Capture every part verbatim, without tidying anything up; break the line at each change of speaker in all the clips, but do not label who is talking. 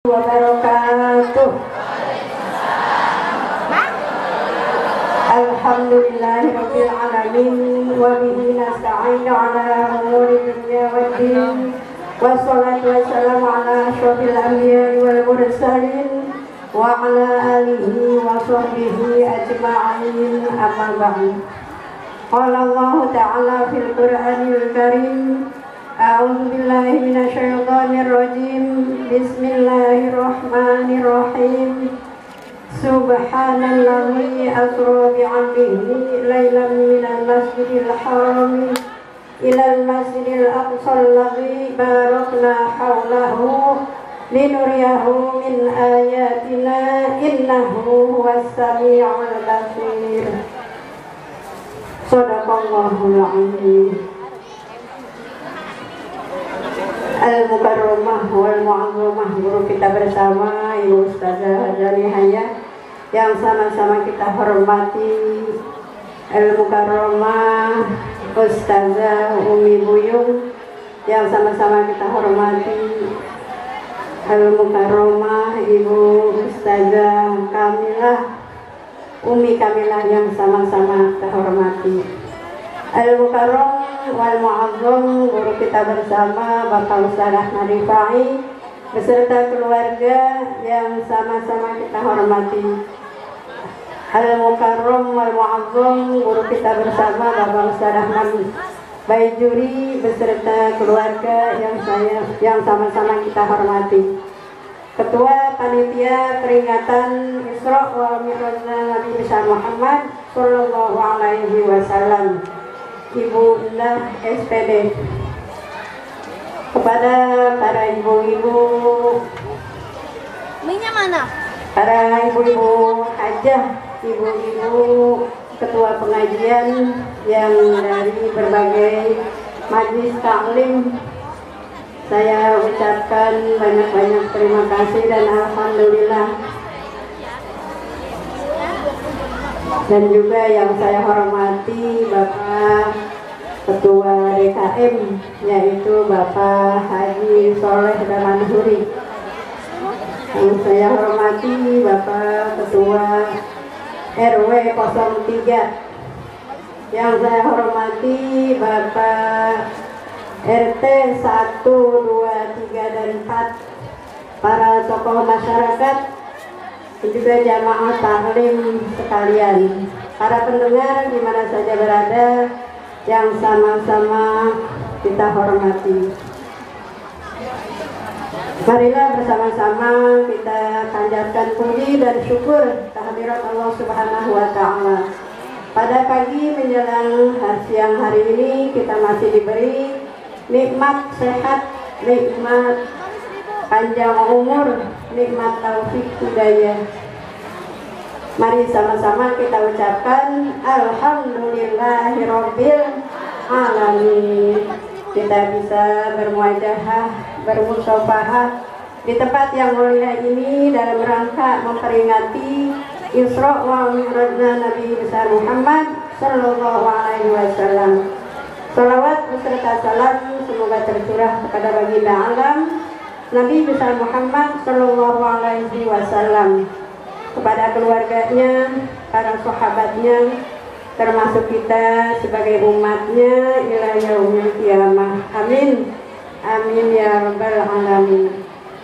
wabarakatuh. Alhamdulillahirabbil alamin wa bihi nasta'inu ala umuri dunya waddin. Wassalatu wassalamu ala asyrofil anbiya'i wal mursalin wa ala alihi wa sahbihi ajma'in, amma ba'd. Qala Allah ta'ala fil Qur'anil Karim, a'udzu billahi minasyaitonir rajim. Bismillahirrahmanirrahim. Subhanalladzi asra bi'abdihi lailan minal masjidil haram ilal masjidil aqsal ladzi barakna haulahu linuriyahu min ayatina innahu huwas sami'ul basir. Shadaqallahul azim. Al-Mukarramah wal Mu'azzamah, guru kita bersama Ibu Ustazah Janihaya yang sama-sama kita hormati, Al-Mukarramah Ustazah Umi Buyung yang sama-sama kita hormati, Al-Mukarramah Ibu Ustazah Kamilah Umi Kamilah yang sama-sama kita hormati, Al-Mukarram wal Mu'azzam, guru kita bersama Bapak Ustaz Ahmad Rifai beserta keluarga yang sama-sama kita hormati, Al-Mukarram wal Mu'azzam, guru kita bersama Bapak Ustaz Ahmad Baijuri beserta keluarga yang saya yang sama-sama kita hormati, Ketua Panitia Peringatan Isra wal Mi'raj Nabi besar Muhammad sallallahu alaihi wasallam, Ibu Indah S P D, kepada para ibu-ibu,
minyak mana?
Para ibu-ibu hajah, ibu-ibu ketua pengajian yang dari berbagai majelis taklim, saya ucapkan banyak-banyak terima kasih dan alhamdulillah. Dan juga yang saya hormati Bapak Ketua D K M, yaitu Bapak Haji Soleh Damanhuri. Yang saya hormati Bapak Ketua R W nol tiga. Yang saya hormati Bapak R T satu, dua, tiga, dan empat, para tokoh masyarakat, juga jamaah taklim sekalian, para pendengar di mana saja berada yang sama-sama kita hormati. Marilah bersama-sama kita panjatkan puji dan syukur kehadirat Allah Subhanahu wa taala. Pada pagi menjelang siang hari ini kita masih diberi nikmat sehat, nikmat panjang umur, nikmat taufik hidayah. Mari sama-sama kita ucapkan alhamdulillahirabbil alamin. Kita bisa bermuajahah, bermusafahah di tempat yang mulia ini dalam rangka memperingati Isra wal Mi'raj Nabi besar Muhammad sallallahu alaihi wasallam. Salawat beserta salam semoga tercurah kepada baginda alam Nabi besar Muhammad sallallahu alaihi wasallam, kepada keluarganya, para sahabatnya, termasuk kita sebagai umatnya ila yaumil qiyamah. Amin. Amin ya rabbal alamin.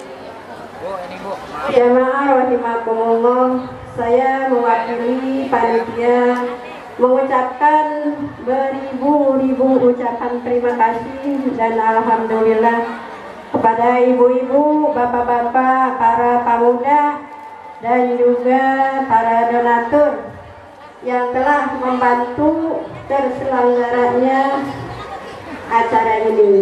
Jamaah rahimakumullah, saya mewakili panitia mengucapkan beribu-ribu ucapan terima kasih dan alhamdulillah kepada ibu-ibu, bapak-bapak, para pemuda, dan juga para donatur yang telah membantu terselenggaranya acara ini.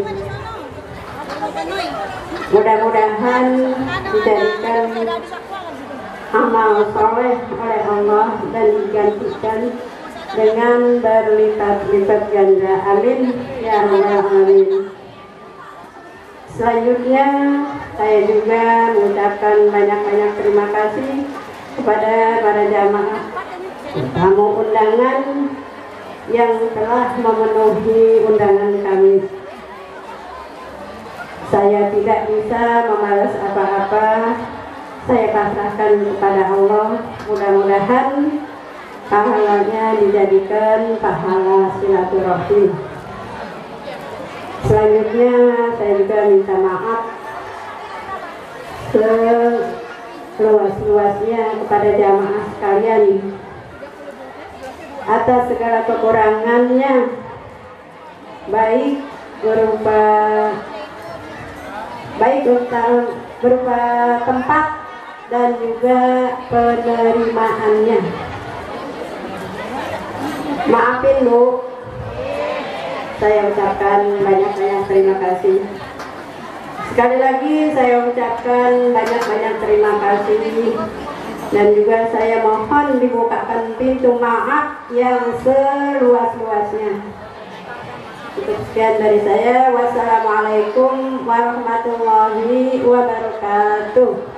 Mudah-mudahan dijadikan amal soleh oleh Allah dan digantikan dengan berlipat-lipat ganda. Amin ya rabbal alamin. Selanjutnya saya juga mengucapkan banyak-banyak terima kasih kepada para jamaah tamu undangan yang telah memenuhi undangan kami. Saya tidak bisa membalas apa-apa. Saya pasrahkan kepada Allah. Mudah-mudahan pahalanya dijadikan pahala silaturahim. Selanjutnya saya juga minta maaf seluas-luasnya kepada jamaah sekalian atas segala kekurangannya, baik berupa baik berupa tempat dan juga penerimaannya. Maafin Bu, saya ucapkan banyak-banyak terima kasih. Sekali lagi saya ucapkan banyak-banyak terima kasih, dan juga saya mohon dibukakan pintu maaf yang seluas-luasnya. Cukup sekian dari saya. Wassalamualaikum warahmatullahi wabarakatuh.